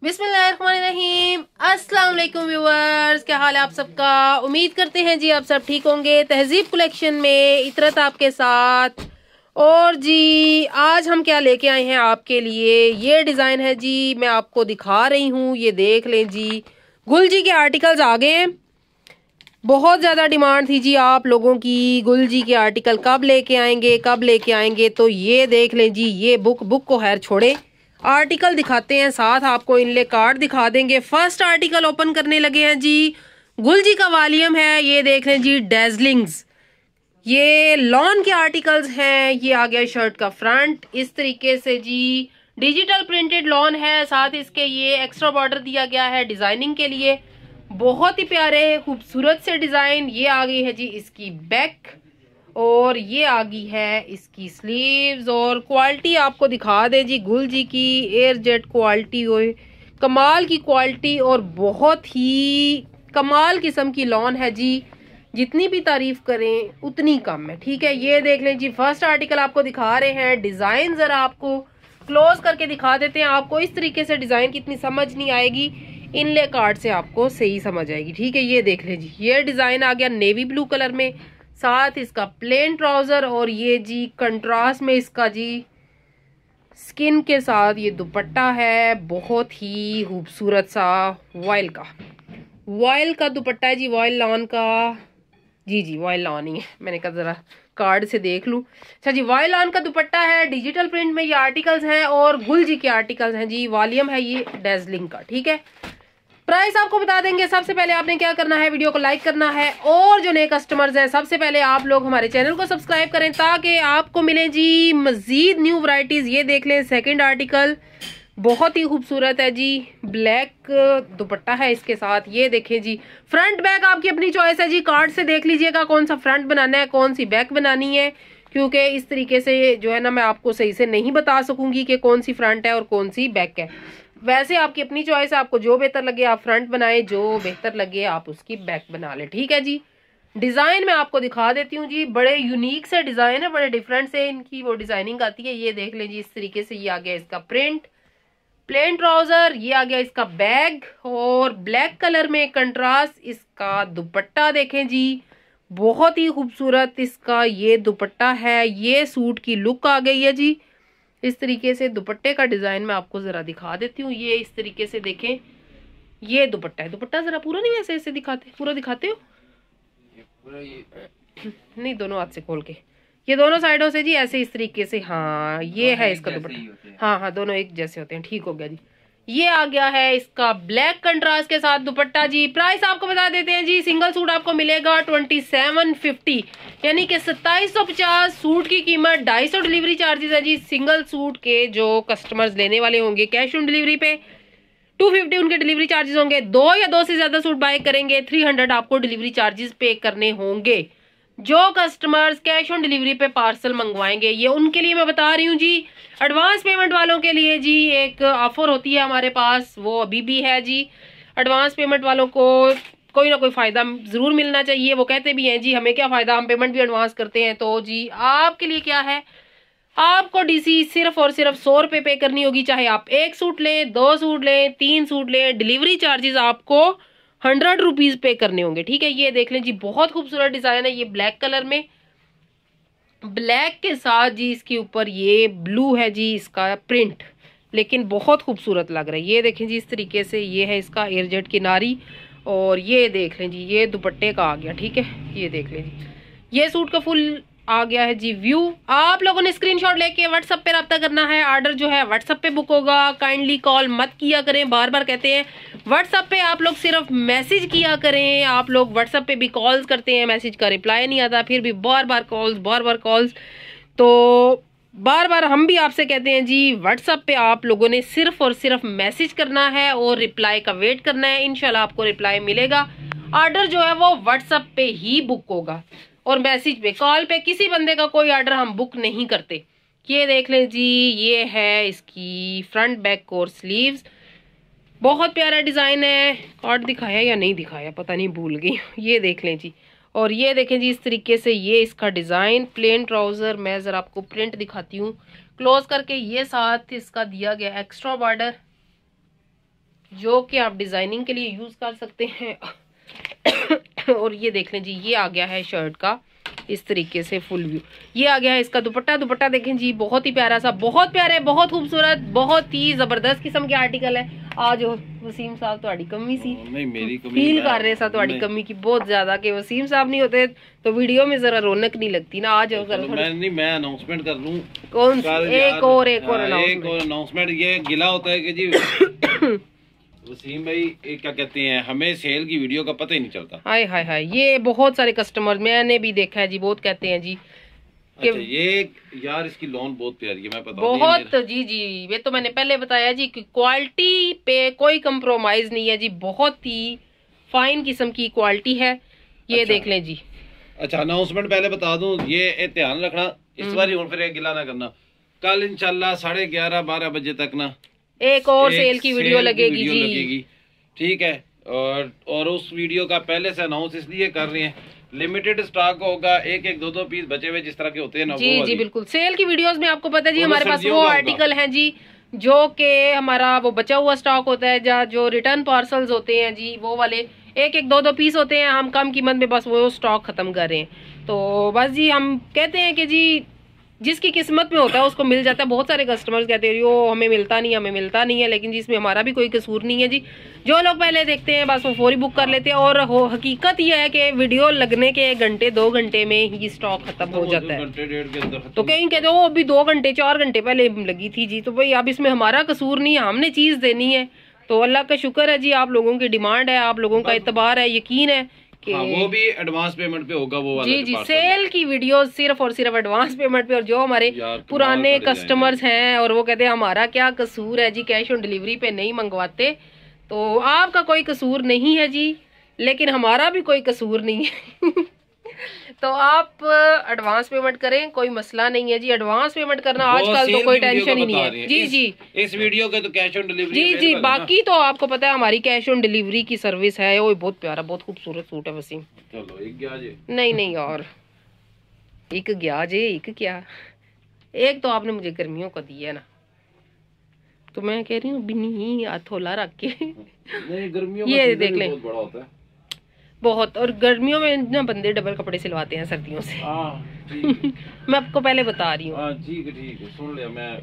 बिस्मिल्लाहिर्रहमानिर्रहीम। अस्सलाम वालेकुम व्यूअर्स, क्या हाल है आप सबका। उम्मीद करते हैं जी आप सब ठीक होंगे। तहजीब कलेक्शन में इतरत आपके साथ। और जी आज हम क्या लेके आए हैं आपके लिए, ये डिज़ाइन है जी, मैं आपको दिखा रही हूँ। ये देख लें जी, गुल जी के आर्टिकल्स आ गए हैं। बहुत ज़्यादा डिमांड थी जी आप लोगों की, गुल जी के आर्टिकल कब लेके आएंगे। तो ये देख लें जी, ये बुक को खैर छोड़े, आर्टिकल दिखाते हैं, साथ आपको इनले कार्ड दिखा देंगे। फर्स्ट आर्टिकल ओपन करने लगे हैं जी, गुल जी का वॉल्यूम है। ये देख लें जी, डेजलिंग्स, ये लॉन के आर्टिकल्स हैं। ये आ गया शर्ट का फ्रंट इस तरीके से जी, डिजिटल प्रिंटेड लॉन है, साथ इसके ये एक्स्ट्रा बॉर्डर दिया गया है डिजाइनिंग के लिए। बहुत ही प्यारे खूबसूरत से डिजाइन। ये आ गई है जी इसकी बैक, और ये आ गई है इसकी स्लीव्स। और क्वालिटी आपको दिखा दे जी, गुल जी की एयर जेट क्वालिटी, कमाल की क्वालिटी और बहुत ही कमाल किस्म की लॉन है जी। जितनी भी तारीफ करें उतनी कम है, ठीक है। ये देख लें जी, फर्स्ट आर्टिकल आपको दिखा रहे हैं। डिजाइन जरा आपको क्लोज करके दिखा देते हैं। आपको इस तरीके से डिजाइन की इतनी समझ नहीं आएगी, इनले कार्ड से आपको सही समझ आएगी, ठीक है। ये देख लें जी, ये डिजाइन आ गया नेवी ब्लू कलर में, साथ इसका प्लेन ट्राउजर, और ये जी कंट्रास्ट में इसका जी स्किन के साथ ये दुपट्टा है। बहुत ही खूबसूरत सा वॉयल का दुपट्टा है जी, वॉयल लॉन का। जी वॉयल लॉन ही है, मैंने कहा जरा कार्ड से देख लूं। अच्छा जी, वॉयल लॉन का दुपट्टा है, डिजिटल प्रिंट में ये आर्टिकल्स हैं, और गुल जी के आर्टिकल्स हैं जी। वॉल्यूम है ये डेजलिंग का, ठीक है। प्राइस आपको बता देंगे। सबसे पहले आपने क्या करना है, वीडियो को लाइक करना है, और जो नए कस्टमर्स हैं सबसे पहले आप लोग हमारे चैनल को सब्सक्राइब करें ताकि आपको मिले जी मजीद न्यू वैरायटीज। ये देख लें सेकंड आर्टिकल, बहुत ही खूबसूरत है जी, ब्लैक दुपट्टा है इसके साथ। ये देखें जी, फ्रंट बैक आपकी अपनी चॉइस है जी, कार्ड से देख लीजिएगा कौन सा फ्रंट बनाना है, कौन सी बैक बनानी है, क्योंकि इस तरीके से जो है ना मैं आपको सही से नहीं बता सकूंगी कि कौन सी फ्रंट है और कौन सी बैक है। वैसे आपकी अपनी चॉइस है, आपको जो बेहतर लगे आप फ्रंट बनाए, जो बेहतर लगे आप उसकी बैक बना ले, ठीक है जी। डिजाइन मैं आपको दिखा देती हूँ जी, बड़े यूनिक से डिजाइन है, बड़े डिफरेंट से इनकी वो डिजाइनिंग आती है। ये देख लें जी, इस तरीके से ये आ गया इसका प्रिंट, प्लेन ट्राउजर, ये आ गया इसका बैग, और ब्लैक कलर में कंट्रास्ट इसका दुपट्टा देखें जी, बहुत ही खूबसूरत इसका ये दुपट्टा है। ये सूट की लुक आ गई है जी। इस तरीके से दुपट्टे का डिजाइन मैं आपको जरा दिखा देती हूँ। ये इस तरीके से देखें, ये दुपट्टा है। दुपट्टा जरा पूरा नहीं वैसे ऐसे दिखाते, पूरा दिखाते हो नहीं, दोनों हाथ से खोल के, ये दोनों साइडों से जी ऐसे इस तरीके से। हाँ ये है इसका दुपट्टा, हाँ दोनों एक जैसे होते हैं, ठीक हो गया जी। ये आ गया है इसका ब्लैक कंट्रास्ट के साथ दुपट्टा जी। प्राइस आपको बता देते हैं जी, सिंगल सूट आपको मिलेगा 2750, यानी कि 2750। सूट की कीमत 250 डिलीवरी चार्जेस है जी। सिंगल सूट के जो कस्टमर्स लेने वाले होंगे कैश ऑन डिलीवरी पे 250 उनके डिलीवरी चार्जेस होंगे। दो या दो से ज्यादा सूट बाय करेंगे 300 आपको डिलीवरी चार्जेस पे करने होंगे। जो कस्टमर्स कैश ऑन डिलीवरी पे पार्सल मंगवाएंगे, ये उनके लिए मैं बता रही हूँ जी। एडवांस पेमेंट वालों के लिए जी एक ऑफर होती है हमारे पास, वो अभी भी है जी। एडवांस पेमेंट वालों को कोई ना कोई फायदा जरूर मिलना चाहिए। वो कहते भी हैं जी हमें क्या फायदा, हम पेमेंट भी एडवांस करते हैं। तो जी आपके लिए क्या है, आपको डीसी सिर्फ और सिर्फ 100 रुपये पे करनी होगी, चाहे आप एक सूट लें, 2 सूट लें, 3 सूट लें। डिलीवरी चार्जेस आपको 100 रुपीज पे करने होंगे, ठीक है। ये देख लें जी, बहुत खूबसूरत डिजाइन है। ये ब्लैक कलर में, ब्लैक के साथ जी इसके ऊपर ये ब्लू है जी इसका प्रिंट, लेकिन बहुत खूबसूरत लग रहा है। ये देखें जी, इस तरीके से ये है इसका एयरजेट किनारी, और ये देख लें जी, ये दुपट्टे का आ गया, ठीक है। ये देख लें जी, ये सूट का फुल आ गया है जी व्यू। आप लोगों ने स्क्रीनशॉट लेके व्हाट्सएप पे रब्ता करना है। ऑर्डर जो है व्हाट्सएप पे बुक होगा। काइंडली कॉल मत किया करें, बार बार कहते हैं। व्हाट्सएप पे आप लोग सिर्फ मैसेज किया करें। आप लोग व्हाट्सएप पे भी कॉल्स करते हैं, मैसेज का रिप्लाई नहीं आता, फिर भी बार बार कॉल्स। तो बार बार हम भी आपसे कहते हैं जी, व्हाट्सएप पे आप लोगों ने सिर्फ और सिर्फ मैसेज करना है और रिप्लाई का वेट करना है। इंशाल्लाह आपको रिप्लाई मिलेगा। ऑर्डर जो है वो व्हाट्सएप पे ही बुक होगा, और मैसेज पे, कॉल पे किसी बंदे का कोई ऑर्डर हम बुक नहीं करते। ये देख लें जी, ये है इसकी फ्रंट बैक और स्लीव्स। बहुत प्यारा डिजाइन है। कार्ड दिखाया या नहीं दिखाया पता नहीं, भूल गई। ये देख लें जी, और ये देखें जी, इस तरीके से ये इसका डिजाइन, प्लेन ट्राउजर। मैं जरा आपको प्रिंट दिखाती हूँ क्लोज करके। ये साथ इसका दिया गया एक्स्ट्रा बॉर्डर, जो कि आप डिजाइनिंग के लिए यूज कर सकते हैं। और ये देख लें जी, ये आ गया है शर्ट का इस तरीके से फुल व्यू। ये आ गया है इसका दुपट्टा। दुपट्टा देखें जी, बहुत ही प्यारा सा, बहुत प्यारे, बहुत खूबसूरत, बहुत ही जबरदस्त किस्म के आर्टिकल है। आज वसीम साहब ਤੁਹਾਡੀ कमी सी, नहीं मेरी कमी फील कर रहे सा ਤੁਹਾਡੀ कमी की बहुत ज्यादा, कि वसीम साहब नहीं होते तो वीडियो में जरा रौनक नहीं लगती ना। आज मैं अनाउंसमेंट कर लूं। कौन एक और अनाउंसमेंट ये गिला होता है कि जी वसीम भाई क्या कहते हैं, हमें सेल की वीडियो का पता ही नहीं चलता। हाय हाय हाय, ये बहुत सारे कस्टमर मैंने भी देखा है जी, बहुत कहते हैं जी कि अच्छा, ये यार इसकी लॉन बहुत प्यारी है, मैं पता बहुत जी जी, ये तो मैंने पहले बताया जी कि क्वालिटी पे कोई कंप्रोमाइज नहीं है जी, बहुत ही फाइन किस्म की क्वालिटी है। ये अच्छा, देख लें जी। अच्छा अनाउंसमेंट पहले बता दूं, ये ध्यान रखना इस बार फिर गिला ना करना। कल इंशाल्लाह 11:30-12 बजे तक ना एक और सेल की वीडियो लगेगी जी, ठीक है। और उस वीडियो का पहले से अनाउंस इसलिए कर रहे हैं, लिमिटेड स्टॉक होगा, एक एक दो दो पीस बचे हुए जिस तरह के होते हैं ना। जी जी बिल्कुल, सेल की वीडियोस में आपको पता है जी हमारे पास वो आर्टिकल हैं जी जो कि हमारा वो बचा हुआ स्टॉक होता है, जो रिटर्न पार्सल्स होते हैं जी, वो वाले एक एक दो दो पीस होते हैं, हम कम कीमत में बस वो स्टॉक खत्म कर रहे हैं। तो बस जी हम कहते हैं कि जी जिसकी किस्मत में होता है उसको मिल जाता है। बहुत सारे कस्टमर्स कहते हैं यो हमें मिलता नहीं है, हमें मिलता नहीं है, लेकिन जिसमें हमारा भी कोई कसूर नहीं है जी। जो लोग पहले देखते हैं बस वो फौरी बुक कर लेते हैं, और हकीकत यह है कि वीडियो लगने के 1 घंटे 2 घंटे में ही स्टॉक खत्म हो जाता है। तो कहीं कहते हो अभी 2 घंटे 4 घंटे पहले लगी थी जी, तो भाई अब इसमें हमारा कसूर नहीं है, हमने चीज देनी है। तो अल्लाह का शुक्र है जी, आप लोगों की डिमांड है, आप लोगों का इतबार है, यकीन है कि वो भी एडवांस पेमेंट पे होगा वो वाला। जी जी, सेल की वीडियो सिर्फ और सिर्फ एडवांस पेमेंट पे। और जो हमारे पुराने कस्टमर्स हैं और वो कहते हैं हमारा क्या कसूर है जी, कैश ऑन डिलीवरी पे नहीं मंगवाते, तो आपका कोई कसूर नहीं है जी, लेकिन हमारा भी कोई कसूर नहीं है। तो आप एडवांस पेमेंट करें, कोई मसला नहीं है जी। एडवांस पेमेंट करना आजकल तो कोई टेंशन ही नहीं है जी जी। इस वीडियो के तो कैश ऑन डिलीवरी जी जी, बाकी तो आपको पता है हमारी कैश ऑन डिलीवरी की सर्विस है। वो बहुत प्यारा, बहुत खूबसूरत सूट है वसीम। चलो एक गया जे, नहीं और एक गया जे, एक क्या, एक तो आपने मुझे गर्मियों का दिया ना, तो मैं कह रही हूँ बिनी थोला रख के नहीं, गर्मियों ये देख लें बहुत बड़ा होता है बहुत, और गर्मियों में ना बंदे डबल कपड़े सिलवाते हैं सर्दियों से। मैं आपको पहले बता रही हूँ। ठीक है सुन लिया मैं।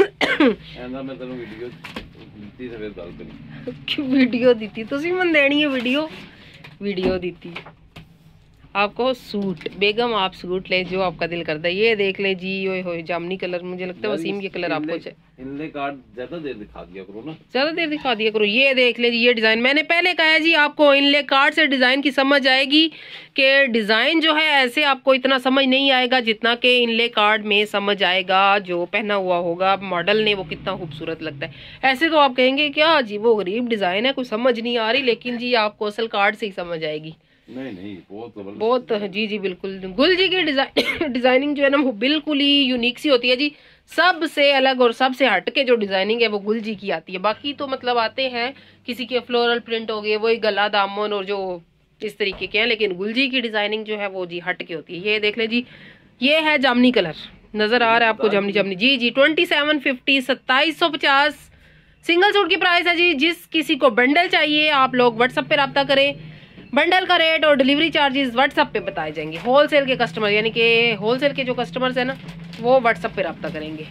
मैं तेनों वीडियो दी से फिर गल करी, वीडियो दी तुसी मन देनी है वीडियो दी आपको सूट। बेगम आप सूट ले जो आपका दिल करता है। ये देख ले जी, ओए होए जामनी कलर, मुझे लगता है वसीम ये कलर आपको इनले कार्ड ज्यादा देर दिखा दिया करो ना, ज्यादा देर दिखा दिया करो। ये देख ले जी, ये डिजाइन मैंने पहले कहा है जी, आपको इनले कार्ड से डिजाइन की समझ आएगी कि डिजाइन जो है ऐसे आपको इतना समझ नहीं आएगा जितना कि इनले कार्ड में समझ आएगा। जो पहना हुआ होगा मॉडल ने वो कितना खूबसूरत लगता है। ऐसे तो आप कहेंगे क्या जी वो गरीब डिजाइन है, कुछ समझ नहीं आ रही, लेकिन जी आपको असल कार्ड से ही समझ आएगी। नहीं बहुत जी जी बिल्कुल। गुल जी की डिजाइनिंग जो है ना वो बिल्कुल ही यूनिक सी होती है जी, सबसे अलग और सबसे हटके जो डिजाइनिंग है वो गुल जी की आती है। बाकी तो मतलब आते हैं किसी के फ्लोरल प्रिंट हो गए, वही गला दामन और जो इस तरीके के हैं, लेकिन गुल जी की डिजाइनिंग जो है वो जी हटके होती है। ये देख ले जी, ये है जामनी कलर, नजर आ रहा है आपको जामनी जी जी। 2750 2750 सिंगल सूट की प्राइस है जी। जिस किसी को बंडल चाहिए आप लोग व्हाट्सएप पे रब्ता करें, बंडल का रेट और डिलीवरी चार्जेस व्हाट्सएप पे बताए जाएंगे। होलसेल के कस्टमर यानी कि होलसेल के जो कस्टमर्स हैं ना वो व्हाट्सएप पे रब्ता करेंगे,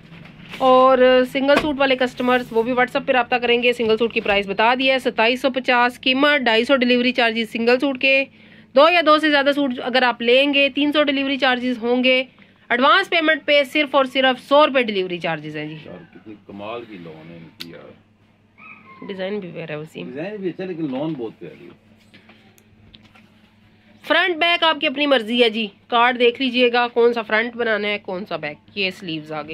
और सिंगल सूट वाले कस्टमर्स वो भी व्हाट्सएप पे रब्ता करेंगे। सिंगल सूट की प्राइस बता दी है 2750 कीमत, 250 डिलीवरी चार्जेस सिंगल सूट के। 2 या 2 से ज़्यादा सूट अगर आप लेंगे 300 डिलीवरी चार्जेस होंगे। एडवांस पेमेंट पे सिर्फ और सिर्फ 100 रुपये डिलीवरी चार्जेस हैं जी। कितनी कमाल की लॉन है इनकी यार, डिजाइन भी प्यारा है वसीम, डिजाइन भी अच्छा, लेकिन लॉन बहुत प्यारी है। फ्रंट बैक आपकी अपनी मर्जी है जी, कार्ड देख लीजिएगा कौन सा फ्रंट बनाना है कौन सा बैक। ये स्लीव्स आ गए,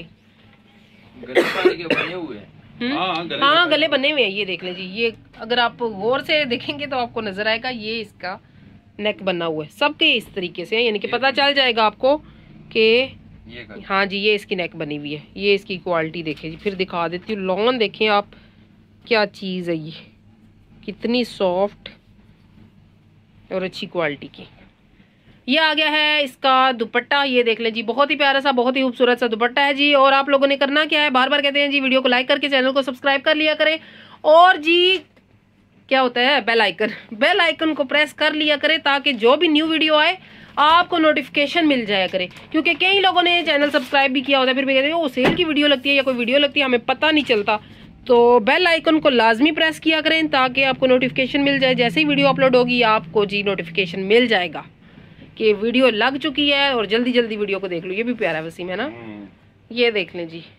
हाँ गले बने हुए हैं। ये देख लीजिए, ये अगर आप गौर से देखेंगे तो आपको नजर आएगा ये इसका नेक बना हुआ है सबके इस तरीके से, यानी कि पता चल जाएगा आपको कि हाँ जी ये इसकी नेक बनी हुई है। ये इसकी क्वालिटी देखें जी, फिर दिखा देती हूँ। लॉन देखें आप, क्या चीज़ है ये, कितनी सॉफ्ट और अच्छी क्वालिटी की। ये आ गया है इसका दुपट्टा, ये देख ले जी, बहुत ही प्यारा सा, बहुत ही खूबसूरत सा दुपट्टा है जी। और आप लोगों ने करना क्या है, बार बार कहते हैं जी वीडियो को लाइक करके चैनल को सब्सक्राइब कर लिया करें और जी क्या होता है, बेल आइकन, बेल आइकन को प्रेस कर लिया करें ताकि जो भी न्यू वीडियो आए आपको नोटिफिकेशन मिल जाया करे। क्योंकि कई लोगों ने चैनल सब्सक्राइब भी किया होता है, फिर भी कहते हैं वो सेल की वीडियो लगती है या कोई वीडियो लगती है, हमें पता नहीं चलता। तो बेल आइकन को लाजमी प्रेस किया करें ताकि आपको नोटिफिकेशन मिल जाए। जैसे ही वीडियो अपलोड होगी आपको जी नोटिफिकेशन मिल जाएगा कि वीडियो लग चुकी है, और जल्दी जल्दी वीडियो को देख लो। ये भी प्यारा वसीम है ना, ये देख लें जी,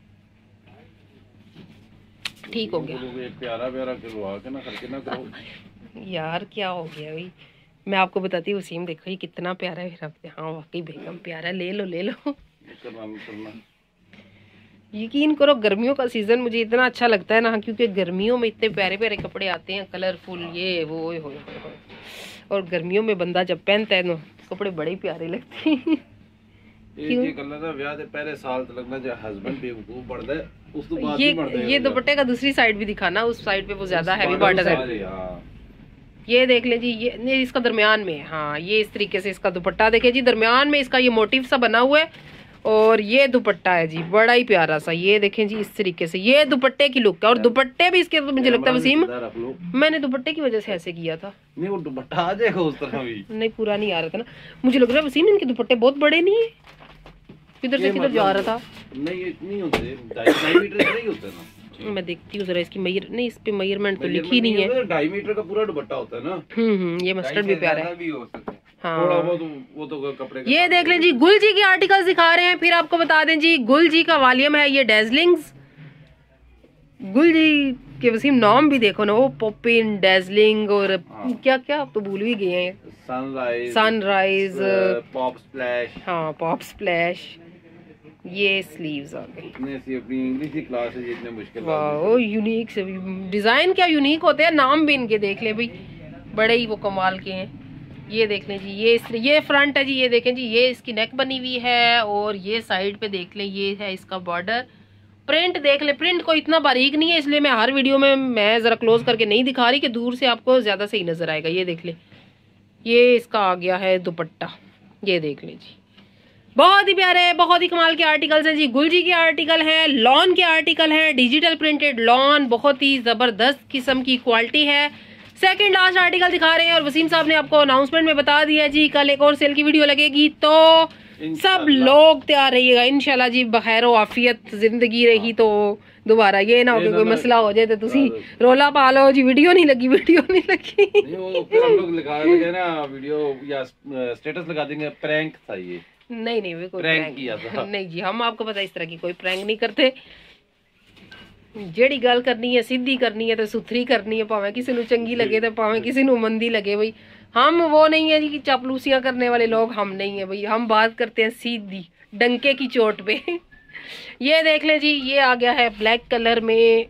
ठीक हो गया। प्यारा प्यारा के ना करके ना करो यार क्या हो गया भाई, मैं आपको बताती हूँ वसीम देखो ये कितना प्यारा है। हाँ वाकई बेगम प्यारा, ले लो ले लो। यकीन करो गर्मियों का सीजन मुझे इतना अच्छा लगता है ना, क्योंकि गर्मियों में इतने प्यारे प्यारे कपड़े आते हैं, कलरफुल, ये वो हो। और गर्मियों में बंदा जब पहनता है ना कपड़े बड़े ही प्यारे लगते हैं। ये दुपट्टे का दूसरी साइड भी दिखाना, उस साइड पे वो ज्यादा हैवी बॉर्डर है। ये देख ले जी, ये इसका दरमियान में, हाँ ये इस तरीके से इसका दुपट्टा देखे जी, दरमियान में इसका ये मोटिव सा बना हुआ है, और ये दुपट्टा है जी बड़ा ही प्यारा सा। ये देखें जी इस तरीके से ये दुपट्टे की लुक है। और दुपट्टे भी इसके, तो मुझे लगता है वसीम मैंने दुपट्टे की वजह से ऐसे किया था। नहीं वो दुपट्टा आ जाएगा उस तरह भी, नहीं पूरा नहीं आ रहा था ना, मुझे लग रहा है वसीम इनके दुपट्टे बहुत बड़े नहीं है, किधर से किधर जा रहा था। नहीं इतनी होते, 2.5 मीटर नहीं होते ना। मैं देखती हूँ जरा इसकी मेजर, नहीं इस पे मेजरमेंट तो लिखी नहीं है। 2.5 मीटर का पूरा दुपट्टा होता है ना। ये मस्टर्ड भी प्यारा है। हाँ वो तो कपड़े ये देख लें जी, गुल जी के आर्टिकल्स दिखा रहे हैं। फिर आपको बता दें जी गुल जी का वॉल्यूम है ये डेजलिंग्स। गुल जी के वसीम नाम भी देखो ना, वो पॉपिन, डेजलिंग और क्या क्या आप तो भूल भी गए हैं। Sunrise, pop splash. हाँ पॉप स्प्लैश। ये स्लीव्स आ गए। अपनी इंग्लिश की क्लास है जितने मुश्किल। वाह यूनिक से डिजाइन क्या यूनिक होते हैं, नाम भी इनके देख ले भाई बड़े ही वो कमाल के हैं। ये देख लें जी, ये फ्रंट है जी, ये देखें जी ये इसकी नेक बनी हुई है, और ये साइड पे देख लें ये है इसका बॉर्डर। प्रिंट देख ले, प्रिंट को इतना बारीक नहीं है, इसलिए मैं हर वीडियो में मैं जरा क्लोज करके नहीं दिखा रही कि दूर से आपको ज्यादा सही नजर आएगा। ये देख ले, ये इसका आ गया है दुपट्टा, ये देख ले जी बहुत ही प्यारे, बहुत ही कमाल के आर्टिकल्स हैं जी। गुल जी के आर्टिकल हैं, लॉन के आर्टिकल हैं, डिजिटल प्रिंटेड लॉन, बहुत ही जबरदस्त किस्म की क्वालिटी है। सेकंड लास्ट आर्टिकल दिखा रहे हैं, और वसीम साहब ने आपको अनाउंसमेंट में बता दिया जी कल एक और सेल की वीडियो लगेगी, तो सब लोग तैयार रहिएगा इंशाल्लाह जी। बखैर आफियत जिंदगी रही तो दोबारा ये ना हो कि कोई मसला हो जाए तो तुसी रोला पा लो जी वीडियो नहीं लगी, वीडियो नहीं लगी। हम लोग लिखा देंगे ना वीडियो या स्टेटस लगा देंगे प्रैंक था ये। नहीं कोई प्रैंक किया था। नहीं जी, हम आपको पता इस तरह की कोई प्रैंक नहीं करते। जेड़ी गल करनी है सीधी करनी है तो सुथरी करनी है, भावें किसी को चंगी लगे तो भावें किसी को मंदी लगे। भाई हम वो नहीं है जी कि चापलूसियां करने वाले लोग हम नहीं है भाई, हम बात करते हैं सीधी डंके की चोट पे। ये देख ले जी, ये आ गया है ब्लैक कलर में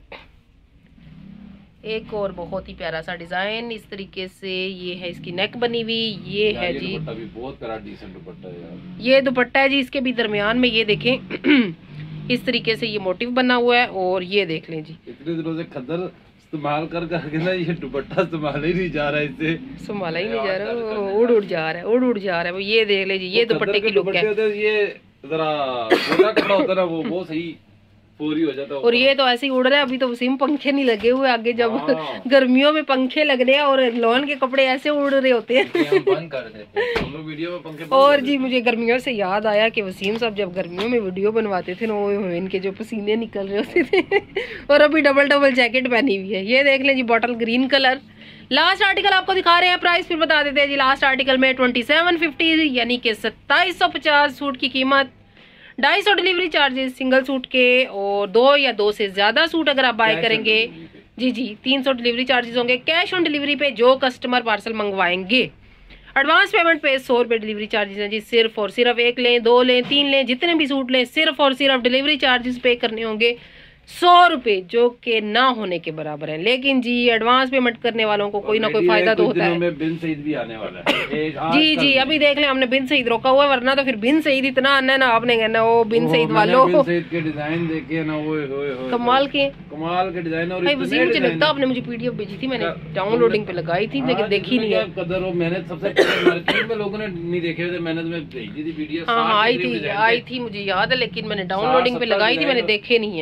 एक और बहुत ही प्यारा सा डिजाइन इस तरीके से। ये है इसकी नेक बनी हुई, ये है जी बहुत प्यारा डिसेंट दुपट्टा है यार। ये दुपट्टा है जी, इसके भी दरमियान में ये देखें इस तरीके से ये मोटिव बना हुआ है। और ये देख लें जी, इतने दिनों से खद्दर इस्तेमाल कर करके ना ये दुपट्टा इस्तेमाल ही नहीं जा रहा है, इससे संभाला ही नहीं जा रहा, उड़ जा रहा है, उड़ जा रहा है। ये देख ले जी, ये दुपट्टे की लुक है। ये जरा छोटा कपड़ा होता है ना वो सही पूरी हो जाता है। और ये तो ऐसे ही उड़ रहा है, अभी तो वसीम पंखे नहीं लगे हुए आगे, जब गर्मियों में पंखे लग रहे हैं और लॉन के कपड़े ऐसे उड़ रहे होते हैं। हम बंद कर देते हैं हम लोग वीडियो में पंखे। और जी मुझे गर्मियों से याद आया कि वसीम साहब जब गर्मियों में वीडियो बनवाते थे ना, वो इनके जो पसीने निकल रहे होते थे। और अभी डबल जैकेट पहनी हुई है। ये देख लें जी bottle green colour. Last article आपको दिखा रहे हैं, प्राइस फिर बता देते हैं जी। लास्ट आर्टिकल में 2750 यानी कि 2750 सूट की कीमत, 250 डिलीवरी चार्जेस सिंगल सूट के, और 2 या 2 से ज्यादा सूट अगर आप बाय करेंगे जी 300 डिलीवरी चार्जेस होंगे। कैश ऑन डिलीवरी पे जो कस्टमर पार्सल मंगवाएंगे, एडवांस पेमेंट पे 100 रुपए डिलीवरी चार्जेस हैं जी। सिर्फ और सिर्फ 1 लें, 2 लें, 3 लें, जितने भी सूट लें, सिर्फ और सिर्फ डिलीवरी चार्जेस पे करने होंगे 100 रुपए, जो के ना होने के बराबर है। लेकिन जी एडवांस पेमेंट करने वालों को कोई ना कोई फायदा तो होता है। बिन सईद भी आने वाला है। जी अभी देख लें, हमने बिन सईद रोका हुआ है, वरना तो फिर बिन सईद इतना आना है ना, आपने कहना वो बिन सईद वालों बिन सईद के डिजाइन देखे ना, वो कमाल के डिजाइन। और मुझे लगता आपने मुझे पीडीएफ भेजी थी, मैंने डाउनलोडिंग पे लगाई थी लेकिन देखी नहीं है। कदर और मेहनत सबसे पहले मार्केट में लोगों ने नहीं देखे थे, मैंने तुम्हें भेजी थी पीडीएफ। हाँ आई थी मुझे याद है, लेकिन मैंने डाउनलोडिंग पे लगाई थी, मैंने देखे नहीं है।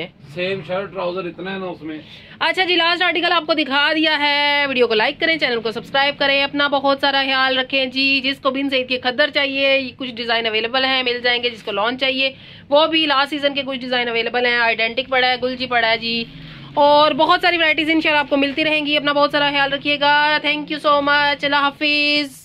सेम शर्ट ट्राउजर इतना है ना उसमें। अच्छा जी, लास्ट आर्टिकल आपको दिखा दिया है। वीडियो को लाइक करें, चैनल को सब्सक्राइब करें, अपना बहुत सारा ख्याल रखें जी। जिसको बिन सईद के खद्दर चाहिए, कुछ डिजाइन अवेलेबल हैं, मिल जाएंगे। जिसको लॉन्च चाहिए वो भी लास्ट सीजन के कुछ डिजाइन अवेलेबल हैं। आइडेंटिक पड़ा है, गुलजी पड़ा है जी, और बहुत सारी वैरायटीज इंशाल्लाह आपको मिलती रहेंगी। अपना बहुत सारा ख्याल रखिएगा। थैंक यू सो मच, अल्लाह हाफिज।